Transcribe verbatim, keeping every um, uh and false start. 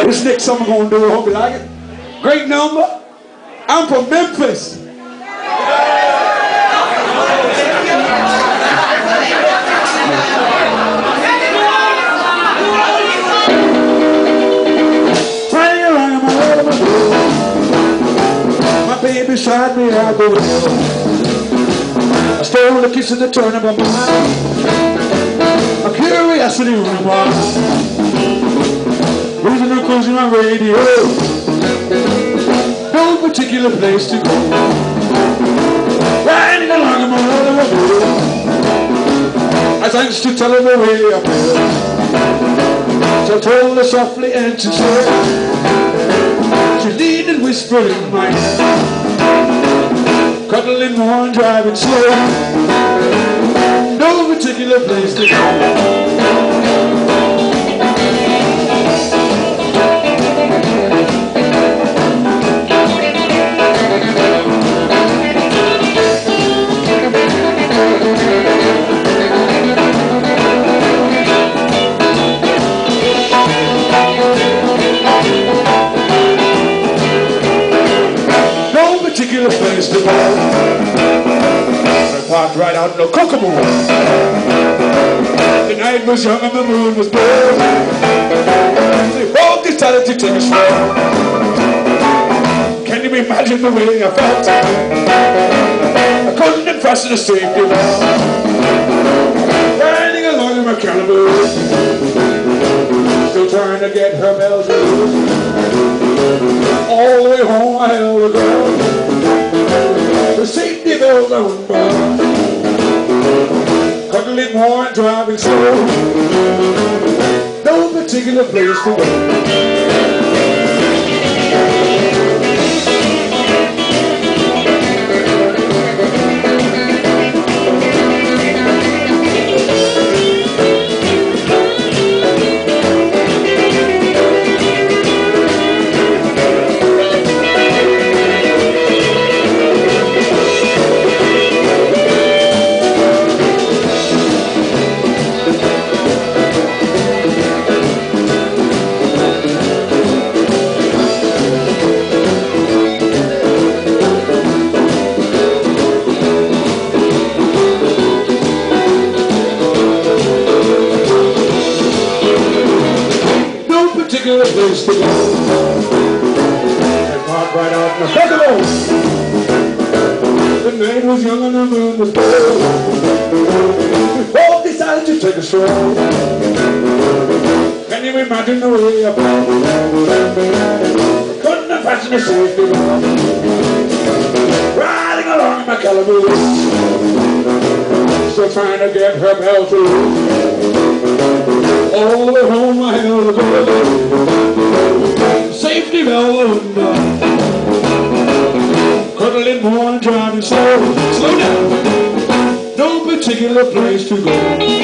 This next song I'm gonna do, I hope you like it. Great number. I'm from Memphis. My baby shot me out the window. I stole a kiss in the turn of my mind. My curiosity running wild. Losing and closing my radio. No particular place to go. Riding along in my automobile. I thanks to tell her the way I feel. So I told her softly and sincerely. She leaned and whispered in my ear. Cuddling more and driving slow. No particular place to go. Particular place to go. I parked right out in the Kokomo. The night was young and the moon was blue. They both decided to take a stroll. Can you imagine the way I felt? I couldn't impress the safety belt. Riding along in my calaboose, still trying to get her bells loose. All the way home I held the girl. The safety bells I wouldn't burn. Cuddling more and driving slow. No particular place to go. Particular place to go. I parked right out in the Kokomo. The night was young and the moon was blue. We both decided to take a stroll. Can you imagine the way I felt? I couldn't have fastened the safety belt. Riding along in my calaboose, still trying to get her belt to loose. All the way home I held the door. Safety bell under. Cuddling more and driving slow. Slow down. No particular place to go.